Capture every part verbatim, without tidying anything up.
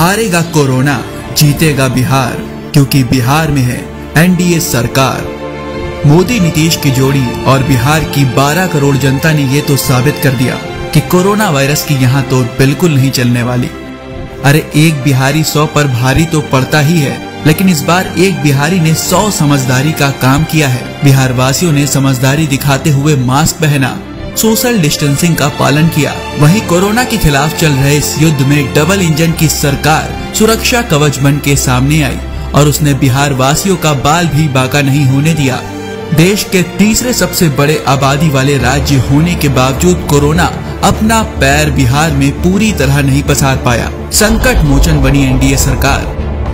हारेगा कोरोना, जीतेगा बिहार, क्योंकि बिहार में है एनडीए सरकार। मोदी नीतीश की जोड़ी और बिहार की बारह करोड़ जनता ने ये तो साबित कर दिया कि कोरोना वायरस की यहाँ तो बिल्कुल नहीं चलने वाली। अरे एक बिहारी सौ पर भारी तो पड़ता ही है, लेकिन इस बार एक बिहारी ने सौ समझदारी का काम किया है। बिहार वासियों ने समझदारी दिखाते हुए मास्क पहना, सोशल डिस्टेंसिंग का पालन किया। वहीं कोरोना के खिलाफ चल रहे इस युद्ध में डबल इंजन की सरकार सुरक्षा कवच बन के सामने आई और उसने बिहार वासियों का बाल भी बांका नहीं होने दिया। देश के तीसरे सबसे बड़े आबादी वाले राज्य होने के बावजूद कोरोना अपना पैर बिहार में पूरी तरह नहीं पसार पाया। संकट मोचन बनी एनडीए सरकार।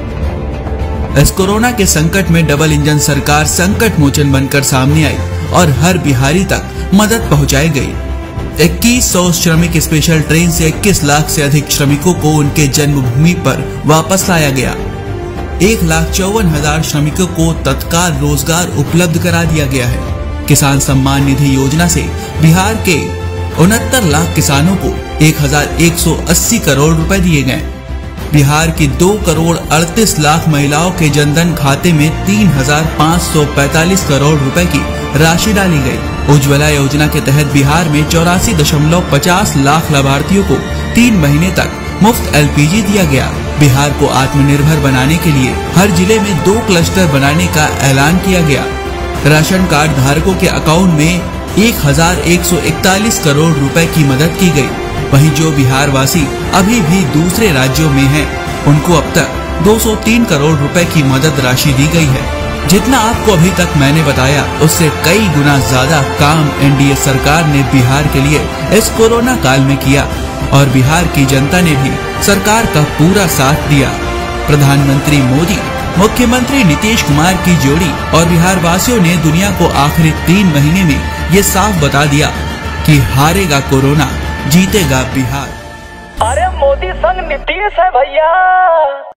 इस कोरोना के संकट में डबल इंजन सरकार संकट मोचन बनकर सामने आई और हर बिहारी तक मदद पहुंचाई गई। इक्कीस सौ श्रमिक स्पेशल ट्रेन से इक्कीस लाख से अधिक श्रमिकों को उनके जन्मभूमि पर वापस लाया गया। एक लाख चौवन हजार श्रमिकों को तत्काल रोजगार उपलब्ध करा दिया गया है। किसान सम्मान निधि योजना से बिहार के उनहत्तर लाख किसानों को एक हजार एक सौ अस्सी करोड़ रुपए दिए गए। बिहार की दो करोड़ अड़तीस लाख महिलाओं के जनधन खाते में तीन हजार पाँच सौ पैतालीस करोड़ रुपए की राशि डाली गई। उज्ज्वला योजना के तहत बिहार में चौरासी दशमलव पचास लाख लाभार्थियों को तीन महीने तक मुफ्त एलपीजी दिया गया। बिहार को आत्मनिर्भर बनाने के लिए हर जिले में दो क्लस्टर बनाने का ऐलान किया गया। राशन कार्ड धारकों के अकाउंट में एक हजार एक सौ इकतालीस करोड़ रुपए की मदद की गई। वहीं जो बिहार वासी अभी भी दूसरे राज्यों में हैं, उनको अब तक दो सौ तीन करोड़ रुपए की मदद राशि दी गई है। जितना आपको अभी तक मैंने बताया, उससे कई गुना ज्यादा काम एनडीए सरकार ने बिहार के लिए इस कोरोना काल में किया और बिहार की जनता ने भी सरकार का पूरा साथ दिया। प्रधानमंत्री मोदी, मुख्यमंत्री नीतीश कुमार की जोड़ी और बिहार वासियों ने दुनिया को आखिरी तीन महीने में ये साफ बता दिया कि हारेगा कोरोना, जीतेगा बिहार। अरे मोदी संग नीतीश है भैया।